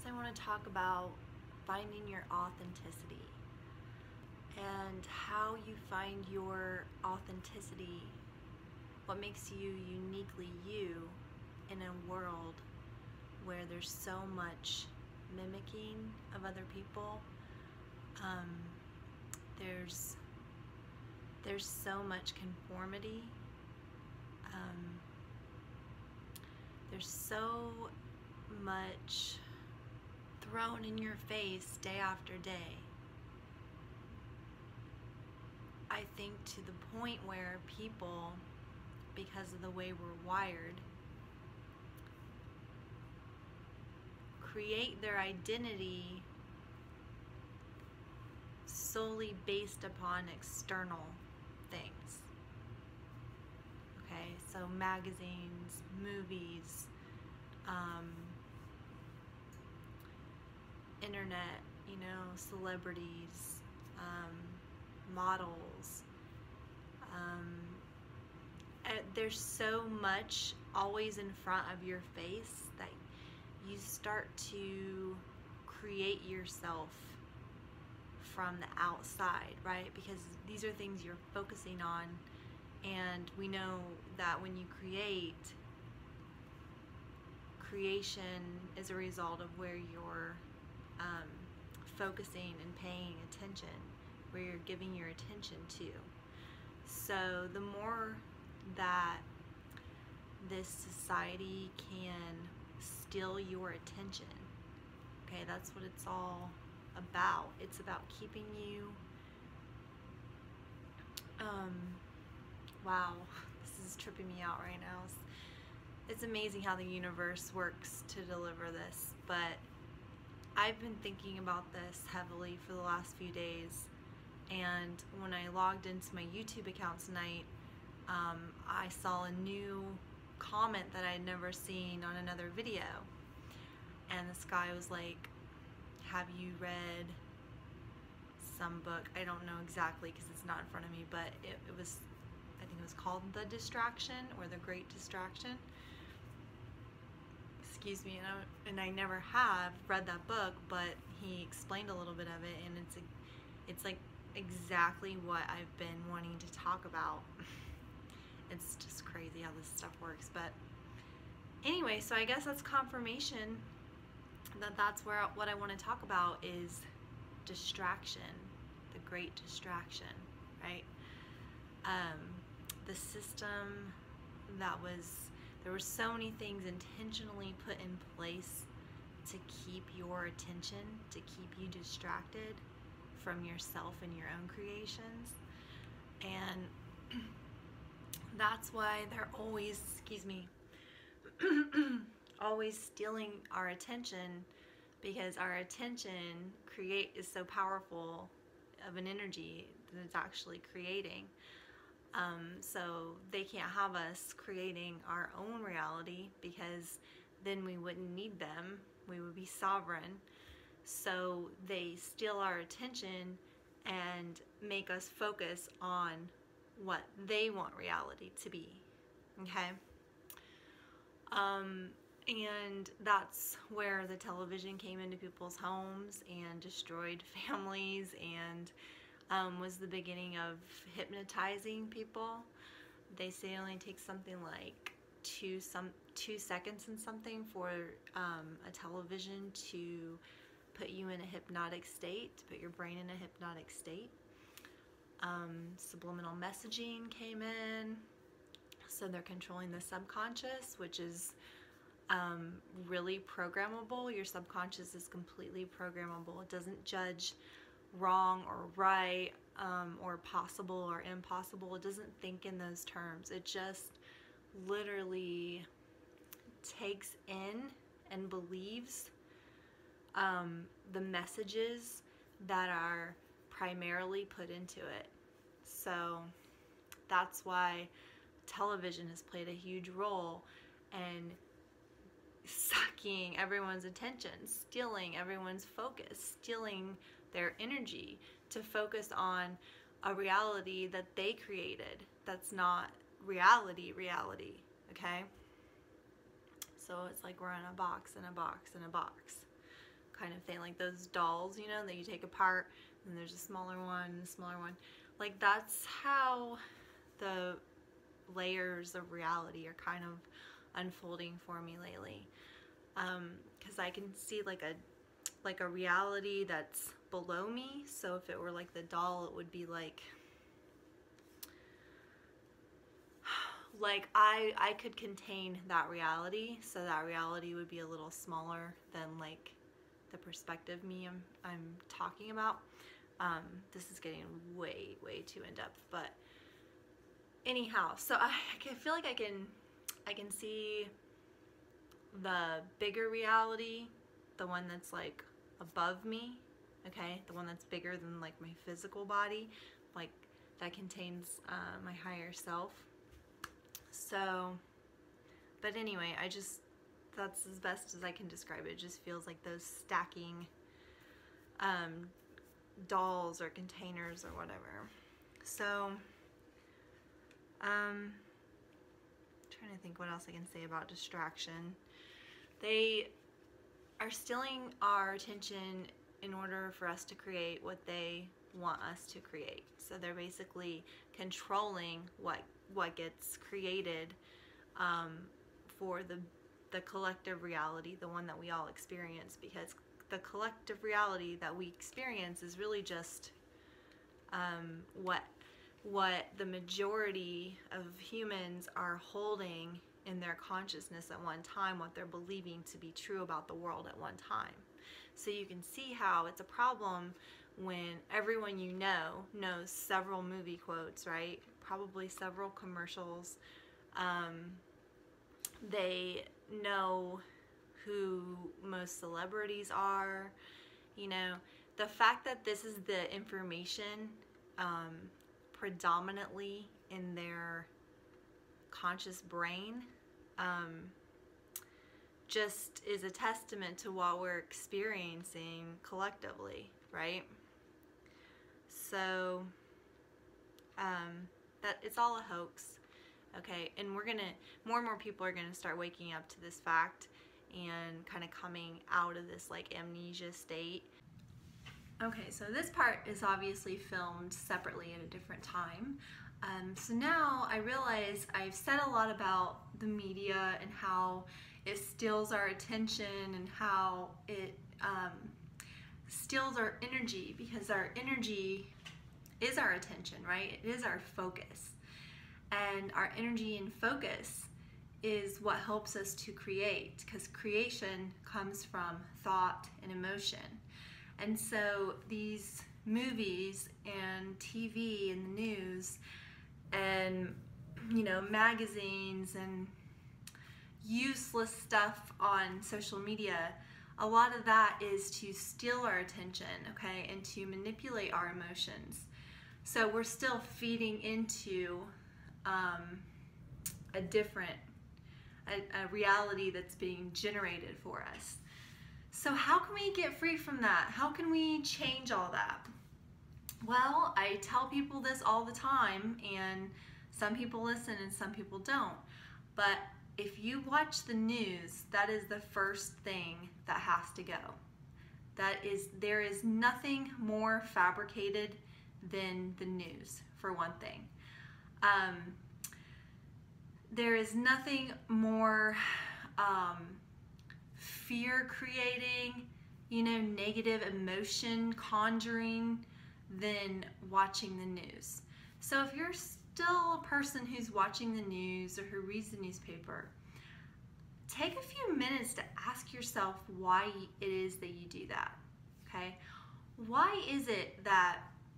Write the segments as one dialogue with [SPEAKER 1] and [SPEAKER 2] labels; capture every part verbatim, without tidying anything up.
[SPEAKER 1] I want to talk about finding your authenticity and how you find your authenticity, what makes you uniquely you in a world where there's so much mimicking of other people. Um, there's there's so much conformity. Um, there's so much thrown in your face day after day. I think to the point where people, because of the way we're wired, create their identity solely based upon external things. Okay, so magazines, movies, um, internet, you know, celebrities, um, models. Um, there's so much always in front of your face that you start to create yourself from the outside, right? Because these are things you're focusing on, and we know that when you create, creation is a result of where you're um, focusing and paying attention, where you're giving your attention to. So the more that this society can steal your attention, okay, that's what it's all about. It's about keeping you, um, wow, this is tripping me out right now. It's, it's amazing how the universe works to deliver this, but I've been thinking about this heavily for the last few days, and when I logged into my YouTube account tonight, um, I saw a new comment that I had never seen on another video, and this guy was like, have you read some book? I don't know exactly because it's not in front of me, but it, it was, I think it was called The Distraction or The Great Distraction. Excuse me, and I, and I never have read that book, but he explained a little bit of it, and it's a, it's like exactly what I've been wanting to talk about. It's just crazy how this stuff works, but anyway, so I guess that's confirmation that that's where what I want to talk about is distraction, the great distraction, right? Um, the system that was, there were so many things intentionally put in place to keep your attention, to keep you distracted from yourself and your own creations. And that's why they're always, excuse me, always stealing our attention, because our attention create is so powerful of an energy that it's actually creating. Um, so they can't have us creating our own reality, because then we wouldn't need them. We would be sovereign. So they steal our attention and make us focus on what they want reality to be. Okay? Um, and that's where the television came into people's homes and destroyed families, and um, was the beginning of hypnotizing people. They say it only takes something like two some two seconds and something for um, a television to put you in a hypnotic state, to put your brain in a hypnotic state. Um, subliminal messaging came in, so they're controlling the subconscious, which is um, really programmable. Your subconscious is completely programmable. It doesn't judge wrong or right, um, or possible or impossible. It doesn't think in those terms. It just literally takes in and believes um, the messages that are primarily put into it. So that's why television has played a huge role in sucking everyone's attention, stealing everyone's focus, stealing their energy to focus on a reality that they created that's not reality reality, okay? So it's like we're in a box, in a box, in a box. kind of thing, like those dolls, you know, that you take apart, and there's a smaller one and a smaller one. Like, that's how the layers of reality are kind of unfolding for me lately. Um, because I can see like a like a reality that's below me. So if it were like the doll, it would be like like I I could contain that reality, so that reality would be a little smaller than like the perspective me I'm, I'm talking about. Um, this is getting way way too in depth, but anyhow, so I, I feel like I can I can see the bigger reality, the one that's like above me, okay, the one that's bigger than like my physical body, like that contains uh, my higher self. So, but anyway, I just, that's as best as I can describe it. It just feels like those stacking um, dolls or containers or whatever. So, um, trying to think what else I can say about distraction. They are stealing our attention in order for us to create what they want us to create. So they're basically controlling what what gets created um, for the the collective reality, the one that we all experience, because the collective reality that we experience is really just um, what what the majority of humans are holding in their consciousness at one time, what they're believing to be true about the world at one time. So you can see how it's a problem when everyone you know knows several movie quotes, right? Probably several commercials. Um, they know who most celebrities are. You know, the fact that this is the information um, predominantly in their conscious brain um, just is a testament to what we're experiencing collectively, right? So um, that it's all a hoax, okay? And we're gonna, more and more people are gonna start waking up to this fact and kind of coming out of this like amnesia state. Okay, so this part is obviously filmed separately at a different time. Um, so now I realize I've said a lot about the media and how it steals our attention and how it um, steals our energy, because our energy is our attention, right? It is our focus. And our energy and focus is what helps us to create, because creation comes from thought and emotion. And so these movies and T V and the news and, you know, magazines and useless stuff on social media, a lot of that is to steal our attention, okay, and to manipulate our emotions. So we're still feeding into um, a different, a, a reality that's being generated for us. So how can we get free from that? How can we change all that? Well, I tell people this all the time, and some people listen and some people don't. But if you watch the news, that is the first thing that has to go. That is, there is nothing more fabricated than the news, for one thing. Um, there is nothing more um, fear creating, you know, negative emotion conjuring than watching the news. So if you're still a person who's watching the news or who reads the newspaper, take a few minutes to ask yourself why it is that you do that, okay? Why is it that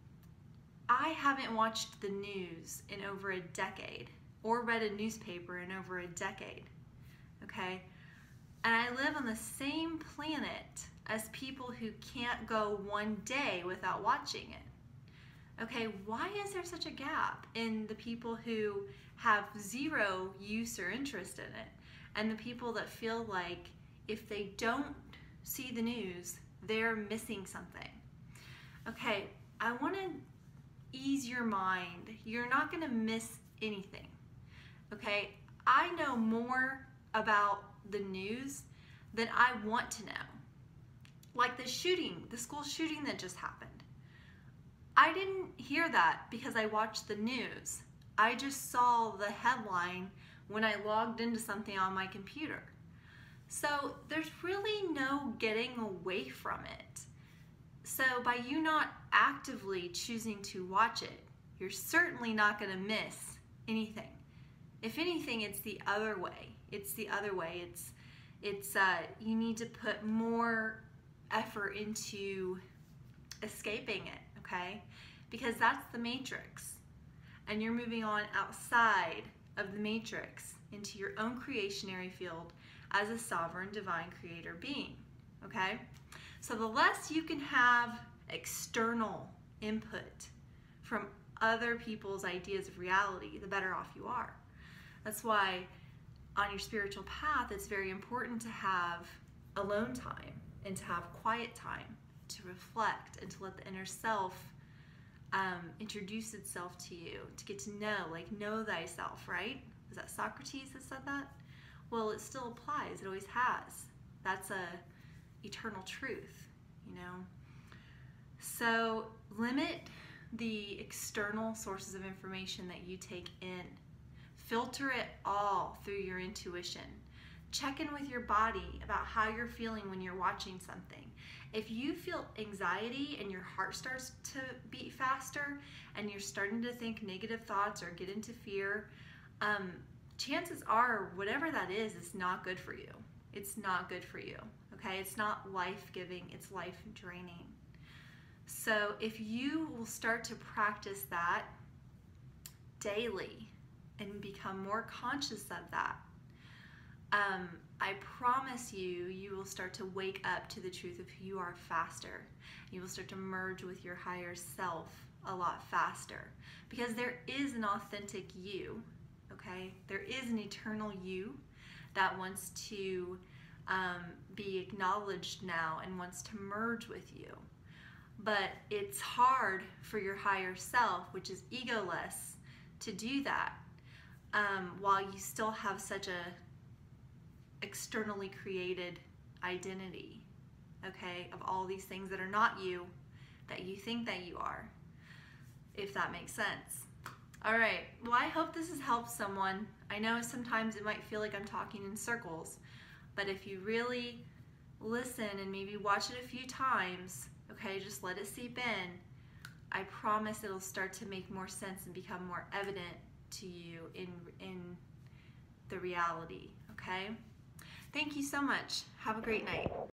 [SPEAKER 1] I haven't watched the news in over a decade or read a newspaper in over a decade, okay? And I live on the same planet as people who can't go one day without watching it. Okay, why is there such a gap in the people who have zero use or interest in it, and the people that feel like if they don't see the news, they're missing something? Okay, I want to ease your mind. You're not going to miss anything. Okay, I know more about the news than I want to know. like the shooting, the school shooting that just happened. I didn't hear that because I watched the news. I just saw the headline when I logged into something on my computer. So there's really no getting away from it. So by you not actively choosing to watch it, you're certainly not going to miss anything. If anything, it's the other way. It's the other way. It's, it's uh, you need to put more effort into escaping it, okay? Because that's the matrix. And you're moving on outside of the matrix into your own creationary field as a sovereign divine creator being, okay? So the less you can have external input from other people's ideas of reality, the better off you are. That's why on your spiritual path, it's very important to have alone time and to have quiet time to reflect and to let the inner self um, introduce itself to you, to get to know, like know thyself, right? Was that Socrates that said that? Well, it still applies. It always has. That's a eternal truth, you know? So limit the external sources of information that you take in. Filter it all through your intuition. Check in with your body about how you're feeling when you're watching something. If you feel anxiety and your heart starts to beat faster and you're starting to think negative thoughts or get into fear, um, chances are whatever that is, is not good for you. It's not good for you, okay? It's not life-giving, it's life-draining. So if you will start to practice that daily and become more conscious of that, um, I promise you, you will start to wake up to the truth of who you are faster. You will start to merge with your higher self a lot faster because there is an authentic you, okay? There is an eternal you that wants to um, be acknowledged now and wants to merge with you. But it's hard for your higher self, which is egoless, to do that um, while you still have such a externally created identity, okay, of all these things that are not you, that you think that you are, if that makes sense. All right, well, I hope this has helped someone. I know sometimes it might feel like I'm talking in circles, but if you really listen and maybe watch it a few times, okay, just let it seep in, I promise it'll start to make more sense and become more evident to you in, in the reality, okay? Thank you so much. Have a great night.